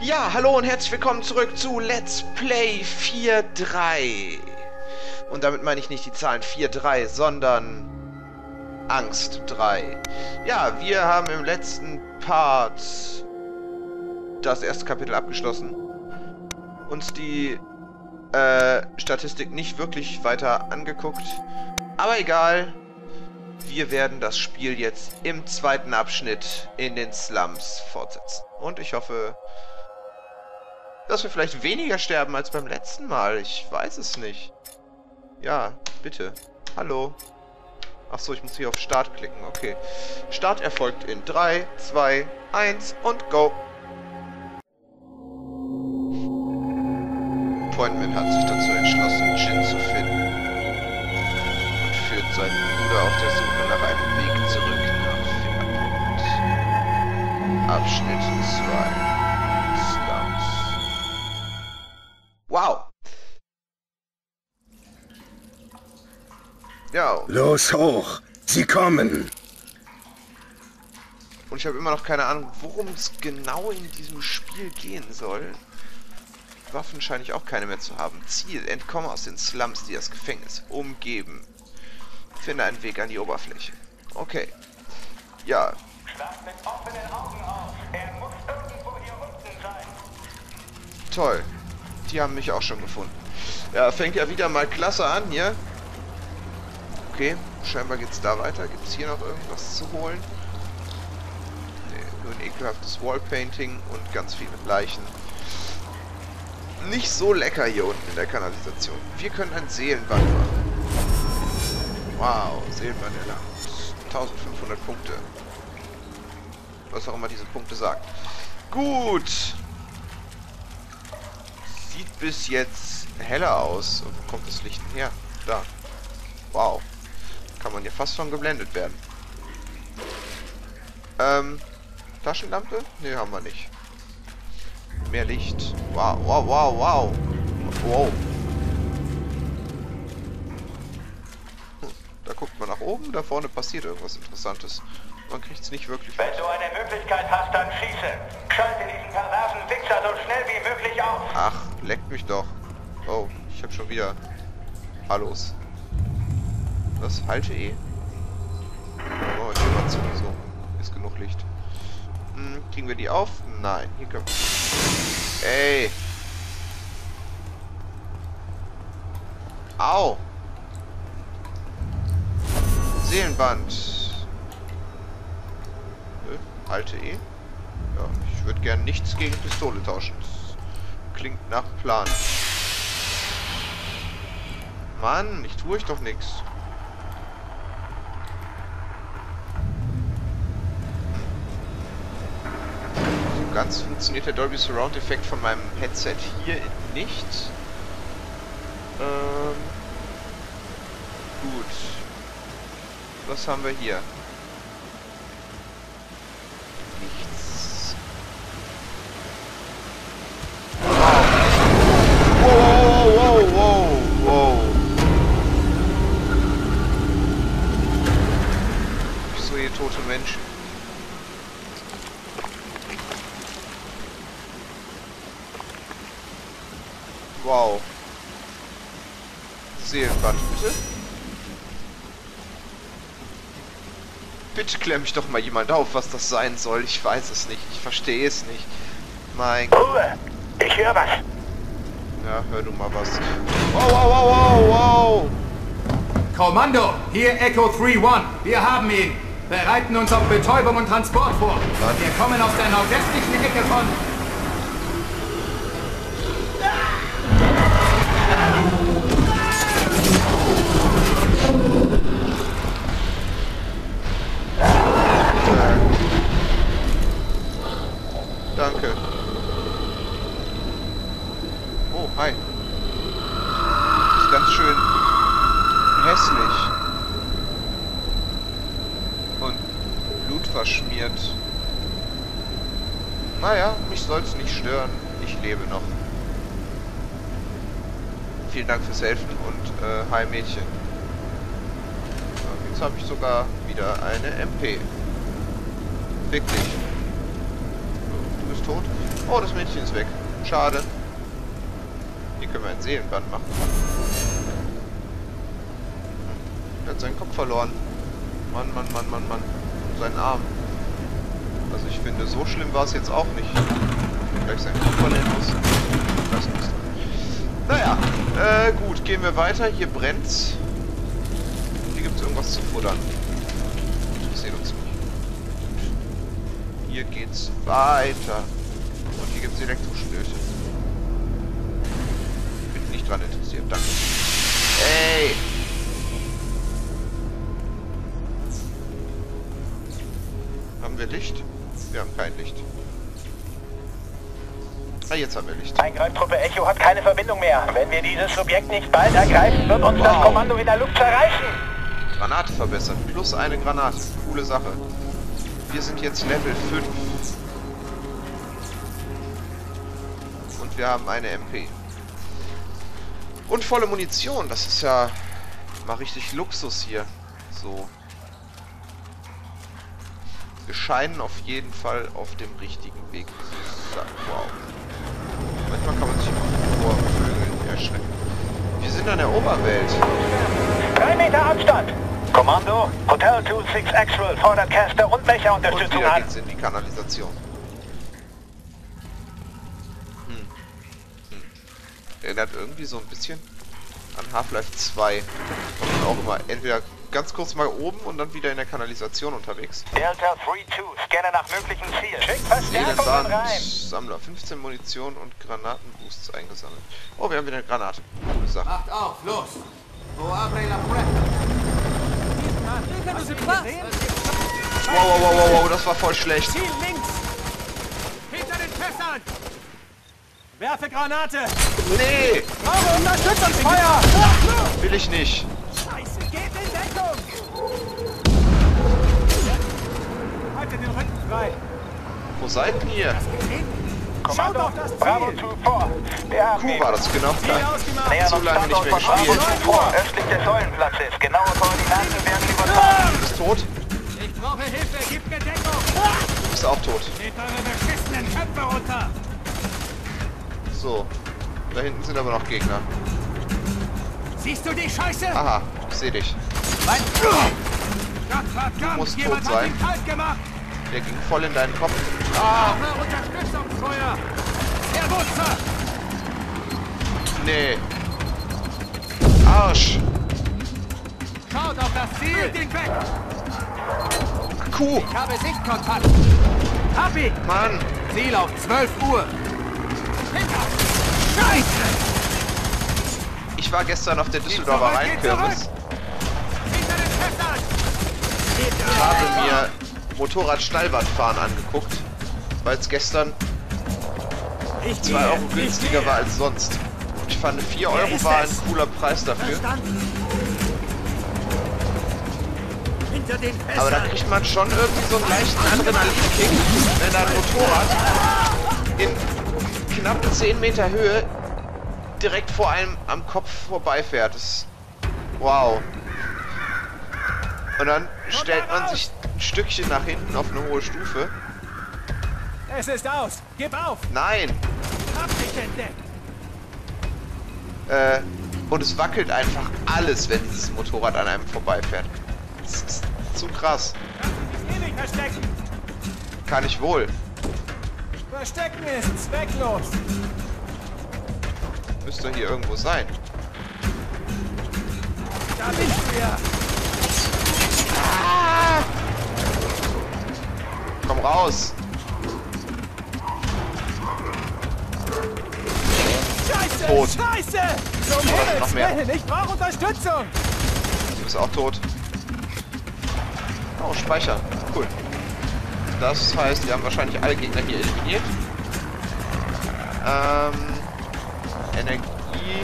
Ja, hallo und herzlich willkommen zurück zu Let's Play 4.3. Und damit meine ich nicht die Zahlen 4.3, sondern Angst 3. Ja, wir haben im letzten Part das erste Kapitel abgeschlossen. Uns die Statistik nicht wirklich weiter angeguckt. Aber egal, wir werden das Spiel jetzt im zweiten Abschnitt in den Slums fortsetzen. Und ich hoffe, dass wir vielleicht weniger sterben als beim letzten Mal. Ich weiß es nicht. Ja, bitte. Hallo. Achso, ich muss hier auf Start klicken. Okay. Start erfolgt in 3, 2, 1 und go. Pointman hat sich dazu entschlossen, Jin zu finden. Und führt seinen Bruder auf der Suche nach einem Weg zurück nach Fairport. Abschnitt 2. Slums. Wow. Ja. Los hoch! Sie kommen! Und ich habe immer noch keine Ahnung, worum es genau in diesem Spiel gehen soll. Waffen scheine ich auch keine mehr zu haben. Ziel: Entkomme aus den Slums, die das Gefängnis umgeben. Finde einen Weg an die Oberfläche. Okay. Ja. Schlag mit offenen Augen auf. Er muss irgendwo hier unten sein. Toll. Die haben mich auch schon gefunden. Ja, fängt ja wieder mal klasse an hier. Okay, scheinbar geht's da weiter. Gibt es hier noch irgendwas zu holen? Nee, nur ein ekelhaftes Wallpainting und ganz viele Leichen. Nicht so lecker hier unten in der Kanalisation. Wir können ein Seelenband machen. Wow, Seelenband erlangt. 1500 Punkte. Was auch immer diese Punkte sagt. Gut. Sieht bis jetzt heller aus. Und wo kommt das Licht denn her? Da. Wow. Kann man hier fast von geblendet werden. Taschenlampe? Ne, haben wir nicht. Mehr Licht. Wow, wow, wow, wow. Wow. Da guckt man nach oben, da vorne passiert irgendwas Interessantes. Man kriegt es nicht wirklich Wenn mit. du eine Möglichkeit hast, dann schieße. Schalte diesen perversen Wichser so schnell wie möglich auf. Ach, leckt mich doch. Oh, ich habe schon wieder Hallos. Das halte E. Oh, ich mach zu, so. Ist genug Licht. Kriegen wir die auf? Nein, hier können wir. Ey! Au! Seelenband. Halte E. Ja, ich würde gern nichts gegen Pistole tauschen. Das klingt nach Plan. Mann, ich tue doch nichts. So ganz funktioniert der Dolby Surround Effekt von meinem Headset hier nicht. Gut. Was haben wir hier? Nichts. Wow, wow, wow, wow. Ich sehe hier tote Menschen. Wow. Seelenband, bitte? Bitte klär mich doch mal jemand auf, was das sein soll. Ich weiß es nicht. Ich verstehe es nicht. Mein Gott. Ruhe! Ich höre was. Ja, hör du mal was. Wow, wow, wow, wow, wow. Kommando, hier Echo 3-1. Wir haben ihn. Bereiten uns auf Betäubung und Transport vor. Was? Wir kommen aus der nordwestlichen Ecke von... Danke. Oh, hi. Das ist ganz schön hässlich. Und blutverschmiert. Naja, mich soll's nicht stören. Ich lebe noch. Vielen Dank fürs Helfen und hi Mädchen. So, jetzt habe ich sogar wieder eine MP. Fick dich. Du bist tot? Oh, das Mädchen ist weg. Schade. Hier können wir ein Seelenband machen. Er hat seinen Kopf verloren. Mann. Seinen Arm. Also ich finde, so schlimm war es jetzt auch nicht. Gleich seinen Kopf verlieren muss. Das muss. Naja, gut, gehen wir weiter. Hier brennt's. Hier gibt's irgendwas zu futtern. Interessiert uns nicht. Hier geht's weiter. Und hier gibt's Elektrostöße. Bin nicht dran interessiert, danke. Ey! Haben wir Licht? Wir haben kein Licht. Ah, jetzt haben wir Licht. Eingreiftruppe Echo hat keine Verbindung mehr. Wenn wir dieses Subjekt nicht bald ergreifen, wird uns das Kommando in der Luft zerreißen. Granate verbessern. Plus eine Granate. Coole Sache. Wir sind jetzt Level 5. Und wir haben eine MP. Und volle Munition. Das ist ja mal richtig Luxus hier. So. Wir scheinen auf jeden Fall auf dem richtigen Weg zu sein. Wow. Manchmal kann man sich vor Vögeln erschrecken. Wir sind an der Oberwelt. 3 Meter Abstand. Kommando, Hotel 26 Actual fordert Caster und Und Mecha-Unterstützung wieder an. geht's in die Kanalisation. Erinnert irgendwie so ein bisschen an Half-Life 2. Da war auch immer entweder ganz kurz mal oben und dann wieder in der Kanalisation unterwegs. Delta 3-2, scanne nach möglichen Zielen. Schickt Verstärkungen rein. Sammler, 15 Munition und Granatenboosts eingesammelt. Oh, wir haben wieder eine Granate. Coole Sache. Macht auf, los! Wo abre la puerta? Wow, das war voll schlecht. Ziel links! Hinter den Fässern! Werfe Granate! Nee, Brauche Unterstützungsfeuer! will ich nicht. Scheiße, geht in Deckung! Halte den Rücken frei! Wo seid ihr? Kommando, Schaut auf das Ziel! Bravo 2 vor. Wir haben Wo war das genau? Ziel ausgemacht! Nähern so uns lange nicht Standort mehr von Bravo gespielt. 2 vor, östlich des Säulenplatzes. Genaue Koordinaten werden übertragen. Du bist tot? Ich brauche Hilfe, gib mir Deckung! Du bist auch tot. Nehmt eure beschissenen Köpfe runter! So. Da hinten sind aber noch Gegner. Siehst du die Scheiße? Aha, ich sehe dich. Mein Gott, musst jemand tot hat sein. ihn kalt gemacht! Der ging voll in deinen Kopf. Brauche Unterstützungsfeuer! Herr Wutzer! Nee. Arsch. Schaut auf das Ziel! Führt ihn weg! Kuh. Ich habe Sichtkontakt! Hab ihn! Mann. Ziel auf 12 Uhr! Hinter! Scheiße! Ich war gestern auf der Düsseldorfer Geht Rheinkirmes. Hinter den Fässern! Ich habe mir Motorrad-Schnellbandfahren angeguckt, weil es gestern 2 Euro günstiger war als sonst. Ich fand 4 Euro war ein cooler Preis dafür. Hinter den Fässern! Aber da kriegt man schon irgendwie so einen leichten Adrenalinkick, wenn da ein Motorrad in knapp 10 Meter Höhe direkt vor einem am Kopf vorbeifährt. Das, wow. Und dann stellt man sich ein Stückchen nach hinten auf eine hohe Stufe. Es ist aus! Gib auf! Nein! Hab dich entdeckt! Und es wackelt einfach alles, wenn dieses Motorrad an einem vorbeifährt. Das ist zu krass. Ewig verstecken! Kann ich wohl. Verstecken ist zwecklos! Müsste hier irgendwo sein. Da bist du ja! Komm raus! Scheiße! Tot. Scheiße! Zum noch Himmels mehr. Willen, ich brauche Unterstützung! Du bist auch tot. Oh, Speicher. Cool. Das heißt, wir haben wahrscheinlich alle Gegner hier eliminiert. Energie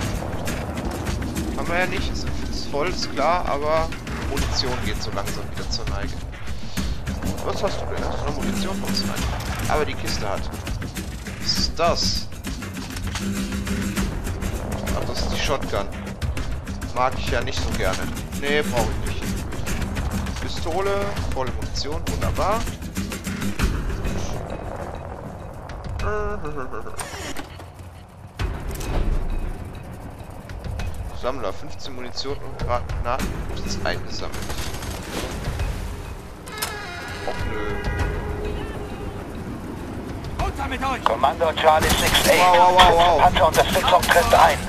haben wir ja nicht. Ist voll, ist klar, aber Munition geht so langsam wieder zur Neige. Was hast du denn? Hast du noch Munition von uns? Nein. Aber die Kiste hat. Was ist das? Ach, das ist die Shotgun. Mag ich ja nicht so gerne. Nee, brauche ich nicht. Pistole, volle Munition, wunderbar. Sammler, 15 Munition und Granaten eingesammelt. Och nö. Runter mit euch! Kommando Charlie 6-8. Wow. Panzerunterstützung trifft ein.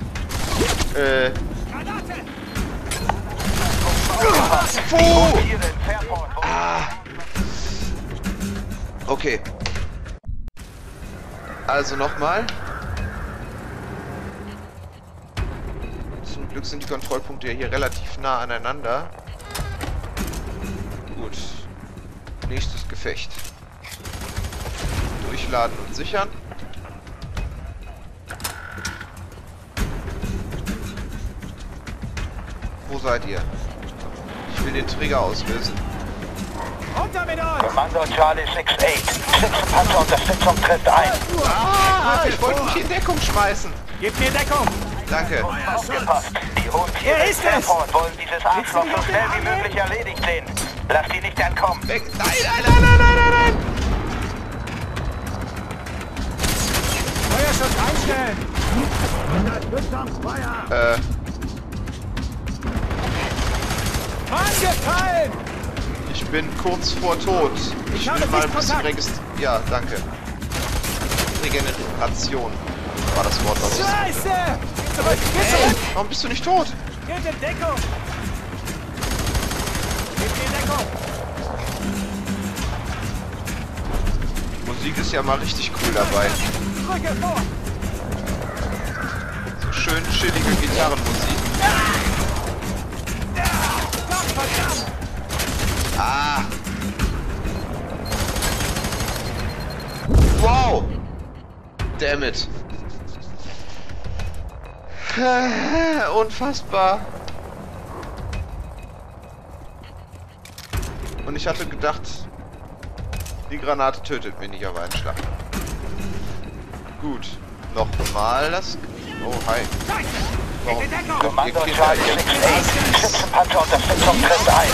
Granate! Okay. Also nochmal. Zum Glück sind die Kontrollpunkte ja hier relativ nah aneinander. Gut. Nächstes Gefecht. Durchladen und sichern. Wo seid ihr? Ich will den Trigger auslösen. Runter mit euch! Kommando Charlie 6-8. Schützenpanzerunterstützung trifft ein. Ah, ich wollte mich in Deckung schmeißen. Gib mir Deckung! Danke. Aufgepasst. Die hohen Tiere Wer in ist es? Fairport wollen dieses Arschloch so schnell wie möglich erledigt sehen. Lass die nicht entkommen. Weg. Nein. Feuerschutz einstellen! Angefallen! Ich bin kurz vor Tod. Ich habe will mal ein bisschen Sichtkontakt. Ja, danke. Regeneration war das Wort, was ich suchte. Scheiße! Geh zurück! Geh Hey, zurück! warum bist du nicht tot? Gib in Deckung! Gib mir Deckung! Die Musik ist ja mal richtig cool dabei. Drücke vor! So schön chillige Gitarrenmusik. Gott verdammt! Ah! Wow! Damn it! Unfassbar! Und ich hatte gedacht, die Granate tötet mich nicht auf einen Schlag. Gut. Nochmal das... Oh, hi. Warum? In Deckung! Kommando Ihr Charlie Kinder, 6-8. Schützenpanzerunterstützung trifft ein.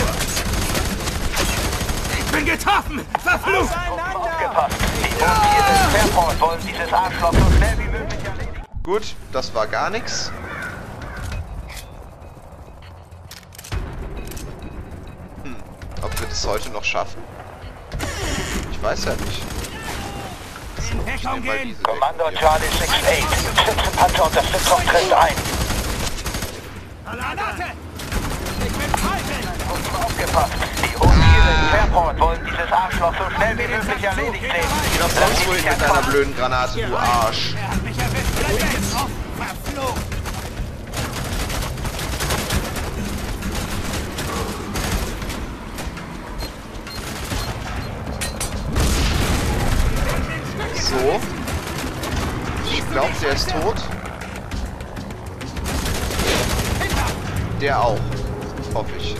Ich bin getroffen! Verflucht! Aufgepasst. Die hohen Tiere in Fairport wollen dieses Arschloch so schnell wie möglich erledigen. Gut, das war gar nichts. Ob wir das heute noch schaffen? Ich weiß ja nicht. In Ich Deckung nehme mal gehen! diese Kommando weg hier. Charlie 6-8. Schützenpanzerunterstützung trifft ein. Granate! Ich bin falsch! Aufgepasst. Die hohen Tiere in Fairport wollen dieses Arschloch so schnell wie möglich erledigt sehen. Geh doch sonst wohin mit deiner blöden Granate, du Arsch. Er hat mich erwischt! Bleib jetzt! Verflucht! So. Ich glaube, der ist tot. Der auch. Hoffe ich.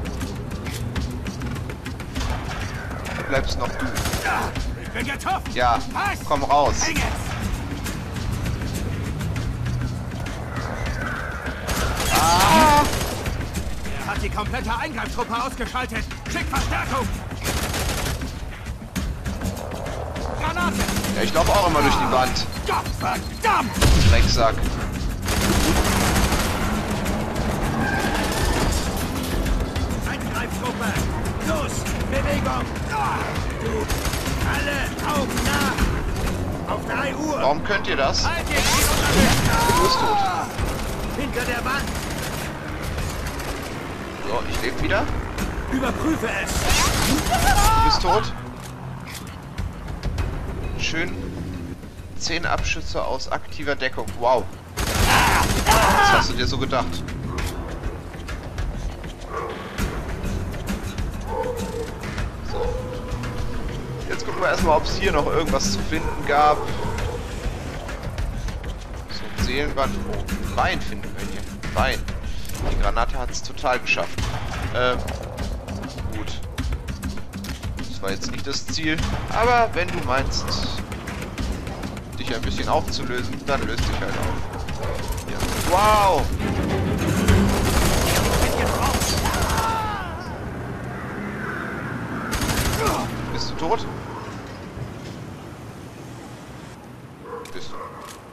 Bleibst noch du. Ich bin getroffen! Ja, Was? komm raus. Häng es! Er hat die komplette Eingreiftruppe ausgeschaltet! Schick Verstärkung! Granate! Ja, ich laufe auch immer durch die Wand. Gott verdammt! Drecksack. Eingreiftruppe! Los! Bewegung! Du! Alle auf nach! Auf 3 Uhr! Warum könnt ihr das? Halt den Ziel Du bist tot. hinter der Wand! So, ich lebe wieder. Überprüfe es! Du bist tot. Schön. 10 Abschüsse aus aktiver Deckung. Wow. Was hast du dir so gedacht? So. Jetzt gucken wir erstmal, ob es hier noch irgendwas zu finden gab. So ein Seelenband. Oh, Wein finden wir hier. Wein. Die Granate hat es total geschafft. Gut. Das war jetzt nicht das Ziel. Aber wenn du meinst, dich ein bisschen aufzulösen, dann löst dich halt auf. Ja. Wow! Bist du tot? Bis.